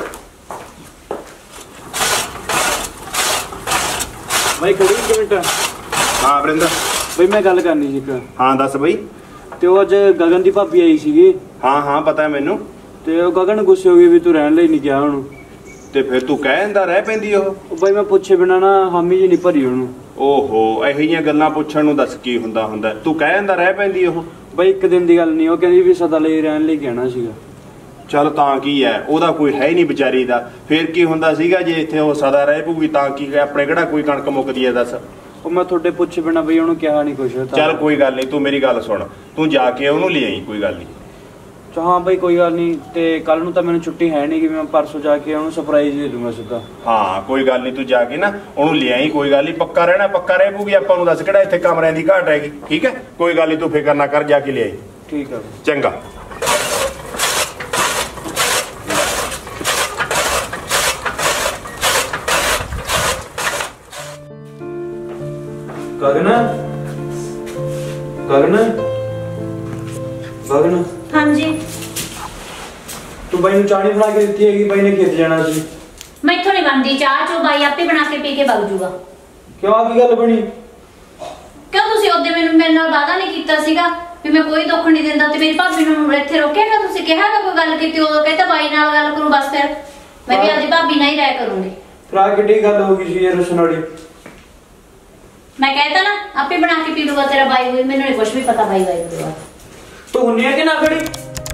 ਬਾਈ ਖੜੀ ਇੱਕ ਮਿੰਟ। ਹਾਂ ਵਰਿੰਦਰ। ਬਈ ਮੈਂ ਗੱਲ ਕਰਨੀ ਸੀ ਇੱਕ। ਹਾਂ ਦੱਸ ਬਈ। ਤੇ ਉਹ ਅੱਜ ਗਗਨ ਦੀ ਭਾਬੀ ਆਈ ਸੀਗੀ। ਹਾਂ ਹਾਂ ਪਤਾ ਹੈ ਮੈਨੂੰ। ਤੇ ਉਹ ਗਗਨ ਗੁੱਸੇ ਹੋ ਗਈ ਵੀ ਤੂੰ ਰਹਿਣ ਲਈ ਨਹੀਂ ਗਿਆ ਉਹਨੂੰ। ਤੇ ਫਿਰ ਤੂੰ ਕਹਿ ਦਿੰਦਾ ਰਹਿ ਪੈਂਦੀ ਉਹ। ਉਹ ਬਾਈ ਮੈਂ ਪੁੱਛੇ ਬਿਨਾ ਨਾ ਹਾਮੀ ਜੀ ਨਹੀਂ ਭਰੀ ਉਹਨੂੰ। ਓਹੋ ਇਹੋ ਜਿਹੀਆਂ ਗੱਲਾਂ ਪੁੱਛਣ ਨੂੰ ਦੱਸ ਕੀ ਹੁੰਦਾ ਹੁੰਦਾ, ਤੂੰ ਕਹਿ ਦਿੰਦਾ ਰਹਿ ਪੈਂਦੀ ਉਹ। ਬਾਈ ਇੱਕ ਦਿਨ ਦੀ ਗੱਲ ਨਹੀਂ, ਉਹ ਕਹਿੰਦੀ ਵੀ ਸਦਾ ਲਈ ਰਹਿਣ ਲਈ ਕਹਿਣਾ ਸੀਗਾ। ਚੱਲ ਤਾਂ ਕੀ ਹੈ, ਉਹਦਾ ਕੋਈ ਹੈ ਹੀ ਨਹੀਂ ਵਿਚਾਰੀ ਦਾ, ਫੇਰ ਕੀ ਹੁੰਦਾ ਸੀਗਾ ਜੇ ਇੱਥੇ ਉਹ ਸਦਾ ਰਹਿ ਪਊਗੀ ਤਾਂ ਕੀ, ਆਪਣੇ ਕਿਹੜਾ ਕੋਈ ਕਣਕ ਮੁੱਕਦੀ ਹੈ ਦੱਸ। ਉਹ ਮੈਂ ਤੁਹਾਡੇ ਪੁੱਛੇ ਬਿਨਾ ਬਈ ਉਹਨੂੰ ਕਿਹਾ ਨਹੀਂ ਕੁਛ। ਚੱਲ ਕੋਈ ਗੱਲ ਨਹੀਂ, ਤੂੰ ਮੇਰੀ ਗੱਲ ਸੁਣ, ਤੂੰ ਜਾ ਕੇ ਉਹਨੂੰ ਲੈ ਆਈ, ਕੋਈ ਗੱਲ ਨਹੀਂ। ਹਾਂ ਬਈ ਕੋਈ ਗੱਲ ਨਹੀਂ, ਤੇ ਕੱਲ ਨੂੰ ਤਾਂ ਮੈਨੂੰ ਛੁੱਟੀ ਹੈ ਨਹੀਂ ਕਿ ਮੈਂ ਪਰਸੋਂ ਜਾ ਕੇ ਉਹਨੂੰ ਸਰਪ੍ਰਾਈਜ਼ ਦੇ ਦੂੰਗਾ ਸਿੱਧਾ। ਹਾਂ ਕੋਈ ਗੱਲ ਨਹੀਂ, ਤੂੰ ਜਾ ਕੇ ਨਾ ਉਹਨੂੰ ਲੈ ਆਈ, ਕੋਈ ਗੱਲ ਨਹੀਂ, ਪੱਕਾ ਰਹਿਣਾ, ਪੱਕਾ ਰਹਿ ਪਊਗੀ, ਆਪਾਂ ਨੂੰ ਦੱਸ ਕਿਹੜਾ ਇੱਥੇ ਕਮਰਿਆਂ ਦੀ ਘਾਟ ਹੈਗੀ, ਠੀਕ ਹੈ? ਕੋਈ ਗੱਲ ਨਹੀਂ, ਤੂੰ ਫਿਕਰ ਨਾ ਕਰ, ਜਾ ਕੇ ਲੈ ਆਈ। ਠੀਕ ਹੈ ਚੰਗਾ। ਗਗਨ ਗਗਨ ਗਗਨ ਹਾਂਜੀ ਤੂੰ ਬਾਈ ਨੂੰ ਚਾਹ ਨਹੀਂ ਬਣਾ ਕੇ ਦਿੱਤੀ ਹੈਗੀ, ਬਾਈ ਨੇ ਖੇਤ ਜਾਣਾ ਸੀ। ਮੈਥੋਂ ਨਹੀਂ ਬਣਦੀ ਚਾਹ ਚੋ, ਬਾਈ ਆਪੇ ਬਣਾ ਕੇ ਪੀ ਕੇ ਵਗ ਜੂਗਾ। ਕਿਉਂ, ਆ ਕੀ ਗੱਲ ਬਣੀ? ਕਿਉਂ ਤੁਸੀਂ ਉਹਦੇ ਮੈਨੂੰ ਮੇਰੇ ਨਾਲ ਵਾਅਦਾ ਨਹੀਂ ਕੀਤਾ ਸੀਗਾ ਵੀ ਮੈਂ ਕੋਈ ਦੁੱਖ ਨਹੀਂ ਦਿੰਦਾ, ਤੇ ਮੇਰੀ ਭਾਬੀ ਨੂੰ ਇੱਥੇ ਰੋਕਿਆਗਾ? ਤੁਸੀਂ ਕਿਹਾਗਾ ਕੋਈ ਗੱਲ ਕੀਤੀ ਉਦੋਂ, ਕਹਿੰਦਾ ਬਾਈ ਨਾਲ ਗੱਲ ਕਰੂੰ, ਬਸ ਫਿਰ ਮੈਂ ਵੀ ਆਪਦੀ ਭਾਬੀ ਨਾਲ ਹੀ ਰਹਿ ਕਰੂੰਗੀ। ਫਿਰ ਆ ਕਿੱਡੀ ਗੱਲ ਹੋ ਗਈ ਸੀ ਯਾਰ ਰਸਨ ਵਾਲੀ? ਮੈਂ ਕਹਿਤਾ ਨਾ ਆਪੇ ਬਣਾ ਕੇ ਪੀ ਲੂਗਾ ਤੇਰਾ ਬਾਈ, ਹੋਈ ਮੈਨੂੰ ਨਹੀਂ ਕੁਝ ਵੀ ਪਤਾ ਬਾਈ ਬਾਈ ਦਾ। ਤੂੰ ਹੁੰਨੀ ਆ ਕਿ ਨਾ ਖੜੀ?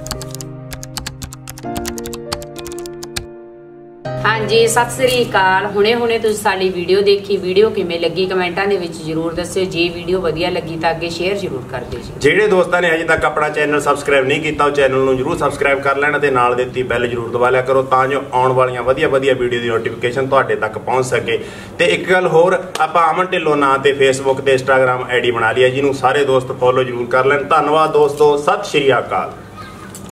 ਹਾਂਜੀ ਸਤਿ ਸ੍ਰੀ ਅਕਾਲ। ਹੁਣੇ ਹੁਣੇ ਤੁਸੀਂ ਸਾਡੀ ਵੀਡੀਓ ਦੇਖੀ, ਵੀਡੀਓ ਕਿਵੇਂ ਲੱਗੀ ਕਮੈਂਟਾਂ ਦੇ ਵਿੱਚ ਜਰੂਰ ਦੱਸਿਓ। ਜੇ ਵੀਡੀਓ ਵਧੀਆ ਲੱਗੀ ਤਾਂ ਅੱਗੇ ਸ਼ੇਅਰ ਜਰੂਰ ਕਰ ਦਿਓ ਜੀ। ਜਿਹੜੇ ਦੋਸਤਾਂ ਨੇ ਹਜੇ ਤੱਕ ਆਪਣਾ ਚੈਨਲ ਸਬਸਕ੍ਰਾਈਬ ਨਹੀਂ ਕੀਤਾ ਉਹ ਚੈਨਲ ਨੂੰ ਜਰੂਰ ਸਬਸਕ੍ਰਾਈਬ ਕਰ ਲੈਣਾ ਤੇ ਨਾਲ ਦਿੱਤੀ ਬੈਲ ਜਰੂਰ ਦਬਾ ਲਿਆ ਕਰੋ ਤਾਂ ਜੋ ਆਉਣ ਵਾਲੀਆਂ ਵਧੀਆ ਵਧੀਆ ਵੀਡੀਓ ਦੀ ਨੋਟੀਫਿਕੇਸ਼ਨ ਤੁਹਾਡੇ ਤੱਕ ਪਹੁੰਚ ਸਕੇ। ਤੇ ਇੱਕ ਗੱਲ ਹੋਰ, ਆਪਾਂ ਅਮਨ ਢਿੱਲੋਂ ਨਾਂ ਤੇ ਫੇਸਬੁੱਕ ਤੇ ਇੰਸਟਾਗ੍ਰਾਮ ਆਈਡੀ ਬਣਾ ਲਈ ਹੈ, ਜਿਹਨੂੰ ਸਾਰੇ ਦੋਸਤ ਫੋਲੋ ਜਰੂਰ ਕਰ ਲੈਣ। ਧੰਨਵਾਦ ਦੋਸਤੋ, ਸਤਿ ਸ਼੍ਰੀ ਅਕਾਲ।